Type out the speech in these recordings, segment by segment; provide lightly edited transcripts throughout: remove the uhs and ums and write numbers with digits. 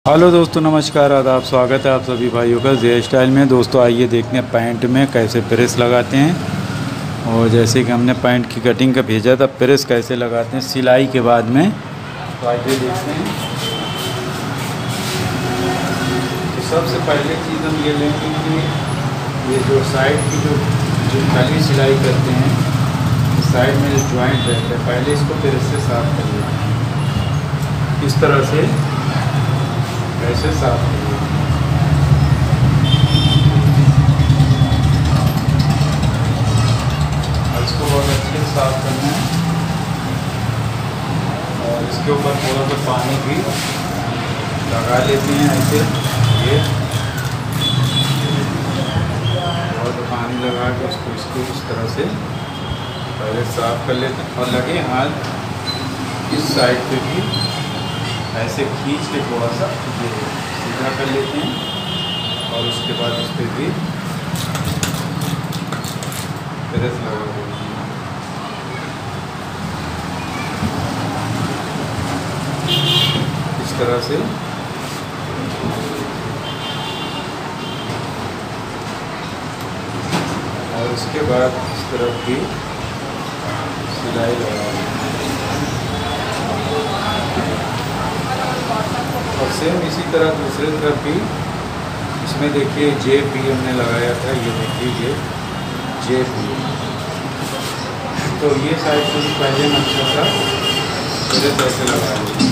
Hello दोस्तों, नमस्कार, आदाब, स्वागत है आप सभी भाइयों का जे स्टाइल में। दोस्तों आइए देखते हैं पैंट में कैसे प्रेस लगाते हैं। और जैसे कि हमने पैंट की कटिंग का भेजा था, प्रेस कैसे लगाते हैं सिलाई के बाद में, तो आइए देखते हैं। तो सबसे पहले चीज़ हम ये लेंगे कि ये जो साइड की जो खाली सिलाई करते हैं, इस साइड में जो ज्वाइंट रहता है, पहले इसको प्रेस से साफ कर लेते हैं। इस तरह से ऐसे साफ करिए। और इसको बहुत अच्छे से साफ करना है। और इसके ऊपर थोड़ा सा पानी भी लगा लेते हैं ऐसे, ये और पानी लगा के उसको इस तरह से पहले साफ कर लेते हैं। और लगे हाथ इस साइड पे भी ऐसे खींच के थोड़ा सा ये सीधा कर लेते हैं। और उसके बाद उस पर भी प्रेस लगा देते हैं। इस तरह से और उसके बाद इस तरफ भी सिलाई लगा देते हैं। और सेम इसी तरह दूसरे तरफ भी इसमें देखिए जेब भी हमने लगाया था, ये देखिए ये जेब भी। तो ये साइड से भी पहले अच्छा सा प्रेस ऐसे लगा लेंगे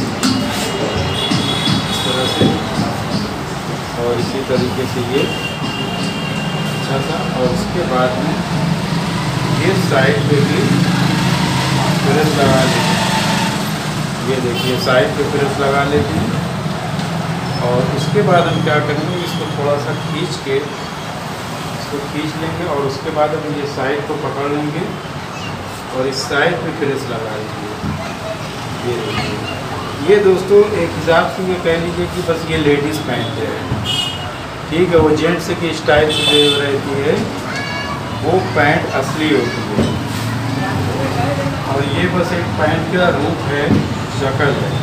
इस तरह से। और इसी तरीके से ये अच्छा सा। और उसके बाद में ये साइड पे भी प्रेस लगा लेते हैं। ये देखिए साइड पे प्रेस लगा लेते हैं। और उसके बाद हम क्या करेंगे, इसको थोड़ा सा खींच के इसको खींच लेंगे। और उसके बाद हम ये साइड को पकड़ लेंगे और इस साइड पे प्रेस लगा लेंगे। ये देखिए, ये दोस्तों एक हिसाब से ये कह लीजिए कि बस ये लेडीज़ पैंट है, ठीक है। वो जेंट्स की स्टाइल से जो रहती है वो पैंट असली होती है। और ये बस एक पैंट का रूप है, शक्ल है।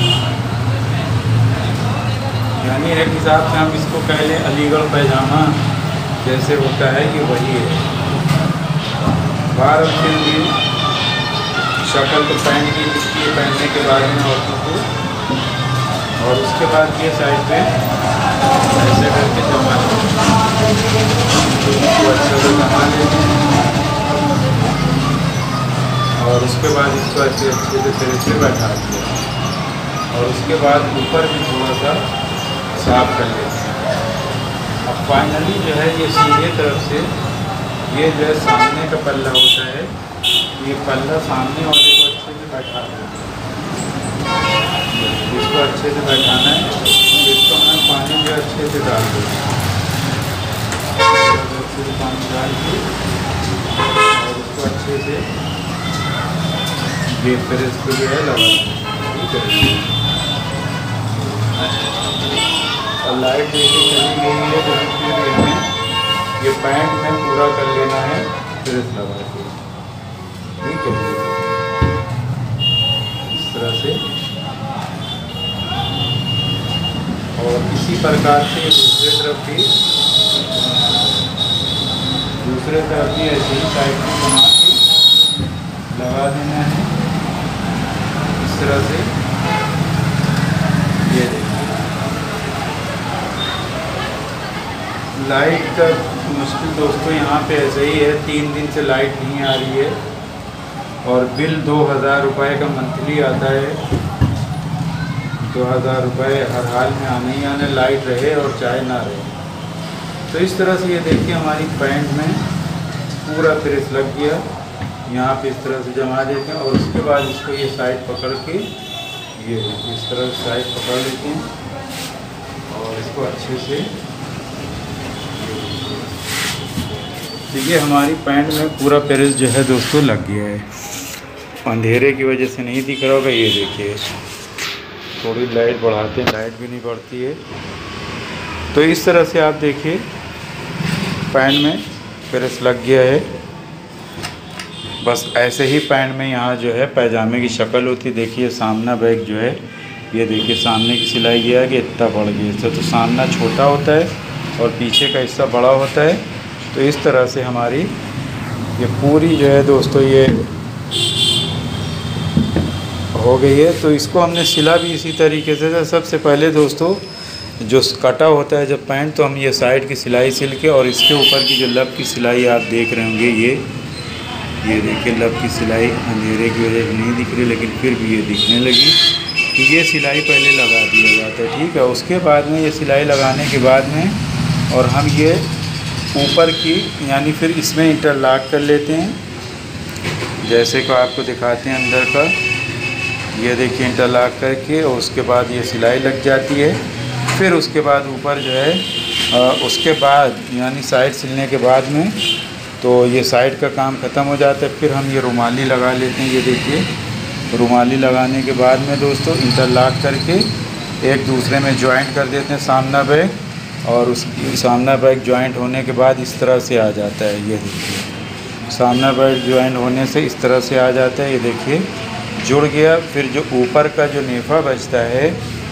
यानी एक हिसाब से हम इसको कह लें अलीगढ़ पैजामा जैसे होता है, कि वही है। बाहर फिर भी शक्ल तो पैंट की दिखती है पहनने के बाद में औरतों को। और उसके बाद ये साइड पे ऐसे करके जमा लेते हैं, इसको अच्छे से जमा लेते हैं। और उसके बाद इसको अच्छे से बैठा दिया। और उसके बाद ऊपर भी थोड़ा सा साफ कर लेते हैं। अब फाइनली जो है ये सीधे तरफ से ये जो है सामने का पल्ला होता है, ये पल्ला सामने वाले को अच्छे से बैठा देते हैं। इसको अच्छे से बैठाना है। इसको हमें पानी जो अच्छे से डाल देते हैं, अच्छे से पानी डाल के और इसको अच्छे से ये प्रेस को जो है लगा देते हैं। और लाइट जैसे चली गई है तो फिर हमें ये पैंट में पूरा कर लेना है प्रेस लगा के, ठीक है। इस तरह से और इसी प्रकार से दूसरे तरफ भी ऐसे ही साइड में बना के लगा देना है इस तरह से। ये देखिए लाइट का मुश्किल दोस्तों यहाँ पे ऐसे ही है, 3 दिन से लाइट नहीं आ रही है। और बिल 2000 रुपये का मंथली आता है। 2000 रुपये हर हाल में आने ही आने, लाइट रहे और चाहे ना रहे। तो इस तरह से ये देखिए हमारी पैंट में पूरा प्रेस लग गया। यहाँ पे इस तरह से जमा देते हैं। और उसके बाद इसको ये साइड पकड़ के ये इस तरह साइड पकड़ लेते हैं और इसको अच्छे से। देखिए हमारी पैंट में पूरा प्रेस जो है दोस्तों लग गया है। अंधेरे की वजह से नहीं दिख रहा होगा, ये देखिए थोड़ी लाइट बढ़ाते हैं, लाइट भी नहीं बढ़ती है। तो इस तरह से आप देखिए पैंट में प्रेस लग गया है। बस ऐसे ही पैंट में यहाँ जो है पैजामे की शक्ल होती है। देखिए सामना बैग जो है ये देखिए सामने की सिलाई ये है कि इतना बढ़ गया, इससे तो सामना छोटा होता है और पीछे का हिस्सा बड़ा होता है। तो इस तरह से हमारी ये पूरी जो है दोस्तों ये हो गई है। तो इसको हमने सिला भी इसी तरीके से। सबसे पहले दोस्तों जो कटा होता है जब पैंट, तो हम ये साइड की सिलाई सिल के और इसके ऊपर की जो लब की सिलाई आप देख रहे होंगे, ये देखिए लब की सिलाई अंधेरे की वजह से नहीं दिख रही, लेकिन फिर भी ये दिखने लगी। तो ये सिलाई पहले लगा दिया जाता है, ठीक है। उसके बाद में ये सिलाई लगाने के बाद में और हम ये ऊपर की यानी फिर इसमें इंटरलॉक कर लेते हैं, जैसे कि आपको दिखाते हैं अंदर का। ये देखिए इंटरलॉक करके और उसके बाद ये सिलाई लग जाती है। फिर उसके बाद ऊपर जो है उसके बाद यानी साइड सिलने के बाद में तो ये साइड का काम ख़त्म हो जाता है। फिर हम ये रुमाली लगा लेते हैं। ये देखिए रुमाली लगाने के बाद में दोस्तों इंटरलॉक करके एक दूसरे में जॉइंट कर देते हैं सामना बैग, और उस सामना बैग जॉइंट होने के बाद इस तरह से आ जाता है। ये देखिए सामना बैग जॉइंट होने से इस तरह से आ जाता है। ये देखिए जुड़ गया। फिर जो ऊपर का जो नेफ़ा बचता है,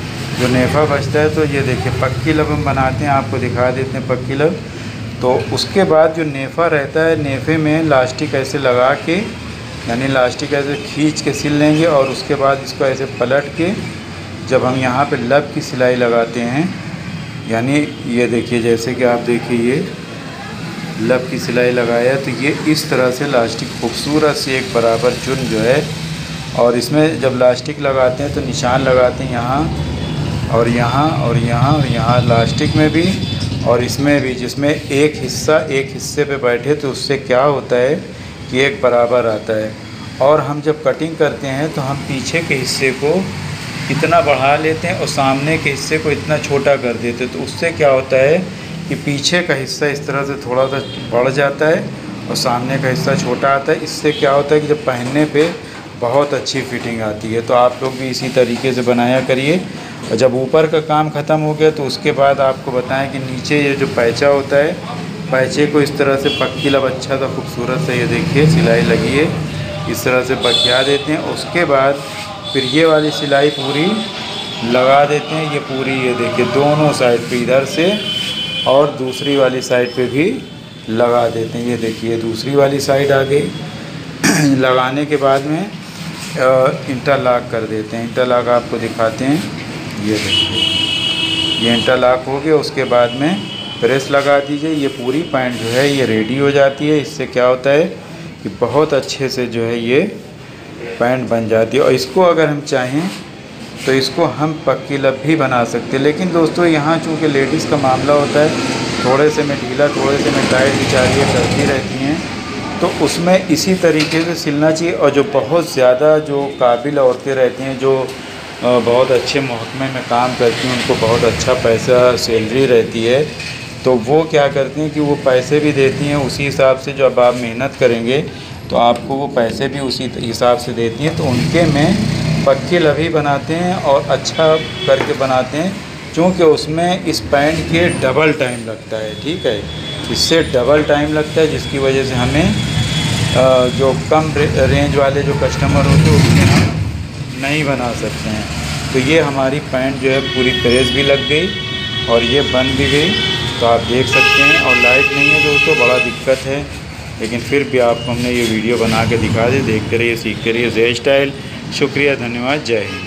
तो ये देखिए पक्की लब हम बनाते हैं, आपको दिखा देते हैं पक्की लब। तो उसके बाद जो नेफ़ा रहता है, नेफ़े में लास्टिक ऐसे लगा के यानी लास्टिक ऐसे खींच के सिल लेंगे, और उसके बाद इसको ऐसे पलट के जब हम यहाँ पे लब की सिलाई लगाते हैं, यानी ये देखिए जैसे कि आप देखिए ये लब की सिलाई लगाया, तो ये इस तरह से लास्टिक खूबसूरत से एक बराबर चुन जो है। और इसमें जब लास्टिक लगाते हैं तो निशान लगाते हैं यहाँ और यहाँ और यहाँ और यहाँ लास्टिक में भी और इसमें भी, जिसमें एक हिस्से पे बैठे तो उससे क्या होता है कि एक बराबर आता है। और हम जब कटिंग करते हैं तो हम पीछे के हिस्से को इतना बढ़ा लेते हैं और सामने के हिस्से को इतना छोटा कर देते हैं, तो उससे क्या होता है कि पीछे का हिस्सा इस तरह से थोड़ा सा बढ़ जाता है और सामने का हिस्सा छोटा आता है। इससे क्या होता है कि जब पहनने पे बहुत अच्छी फिटिंग आती है। तो आप लोग भी इसी तरीके से बनाया करिए। और जब ऊपर का काम ख़त्म हो गया तो उसके बाद आपको बताएं कि नीचे ये जो पैचा होता है, पैचे को इस तरह से पक्की लब अच्छा सा खूबसूरत से ये देखिए सिलाई लगी है, इस तरह से पकिया देते हैं। उसके बाद फिर ये वाली सिलाई पूरी लगा देते हैं। ये पूरी ये देखिए दोनों साइड पे इधर से और दूसरी वाली साइड पे भी लगा देते हैं। ये देखिए दूसरी वाली साइड आ गई। लगाने के बाद में इंटरलॉक कर देते हैं। इंटरलॉक आपको दिखाते हैं, ये देखिए ये इंटरलॉक हो गया। उसके बाद में प्रेस लगा दीजिए। ये पूरी पैंट जो है ये रेडी हो जाती है। इससे क्या होता है कि बहुत अच्छे से जो है ये पैंट बन जाती है। और इसको अगर हम चाहें तो इसको हम पक्की लब भी बना सकते हैं, लेकिन दोस्तों यहाँ चूँकि लेडीज़ का मामला होता है, थोड़े से में ढीला थोड़े से में टाइट बेचारियाँ करती रहती हैं, तो उसमें इसी तरीके से सिलना चाहिए। और जो बहुत ज़्यादा जो काबिल औरतें रहती हैं, जो बहुत अच्छे महकमे में काम करती हैं, उनको बहुत अच्छा पैसा सैलरी रहती है, तो वो क्या करती हैं कि वो पैसे भी देती हैं उसी हिसाब से। जो अब आप मेहनत करेंगे तो आपको वो पैसे भी उसी हिसाब से देती हैं। तो उनके में पक्की लभी बनाते हैं और अच्छा करके बनाते हैं, क्योंकि उसमें इस पैंट के डबल टाइम लगता है, ठीक है। इससे डबल टाइम लगता है, जिसकी वजह से हमें जो कम रेंज वाले जो कस्टमर होते हैं उसमें हम नहीं बना सकते हैं। तो ये हमारी पैंट जो है पूरी प्रेस भी लग गई और ये बन भी गई। तो आप देख सकते हैं। और लाइट नहीं है दोस्तों, बड़ा दिक्कत है, लेकिन फिर भी आपको हमने ये वीडियो बना के दिखा दी। देखते रहिए, सीखते रहिए ज़े स्टाइल। शुक्रिया, धन्यवाद, जय हिंद।